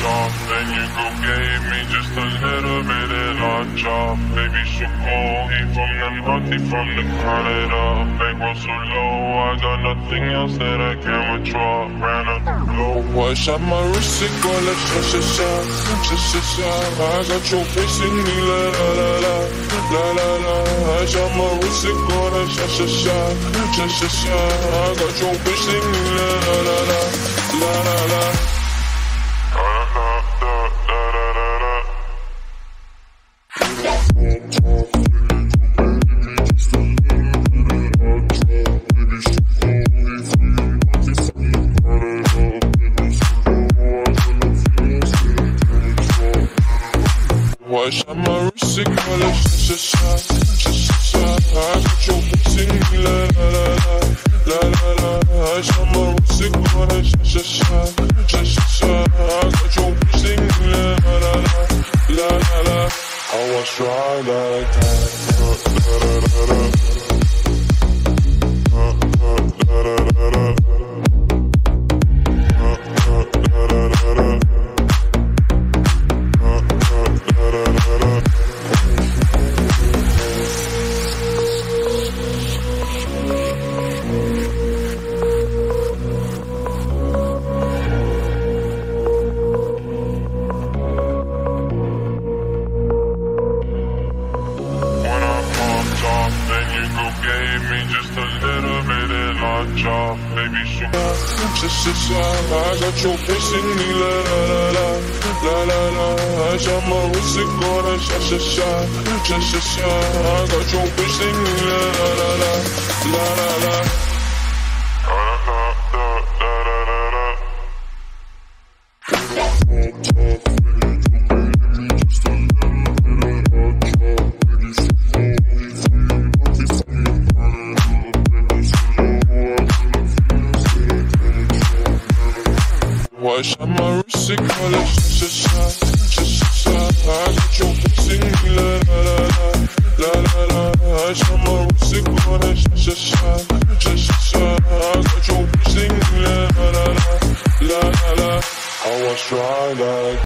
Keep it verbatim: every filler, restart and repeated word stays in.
off, then you go gave me just a little bit and I drop. Baby, Shufaa, he from the north, he from the Canada. Bankroll so low, I got nothing else that I can withdraw. Ran up the blow, I shot my wrist, it go like sha sha sha, sha sha sha. I got your face in me, la la la la, la la la. I shot my wrist, it go like sha sha sha, sha sha sha. I got your face in me, la la la la, la la la. I shot my wrist, it go like sha sha sha, sha sha sha. I got your face in me, la la la la, la la la. I shot my wrist, it go like sha sha sha, sha sha sha. I got your face in me, la la la, la la la. I was try like that, la la la la, la la la la la, la la la la. Baby, Shufaa, sha sha sha. I got your face in me, la la la la, la la la. I shot my wrist, it go like sha sha sha, sha sha sha. I got your face in me, la la la la, la la la. I shot my wrist, it go like sha sha sha, sha sha sha. I got your face in me, la la la la, la la la. I shot my wrist, it go like sha sha sha, sha sha sha. I got your face in me, la la la, la la la. I was try like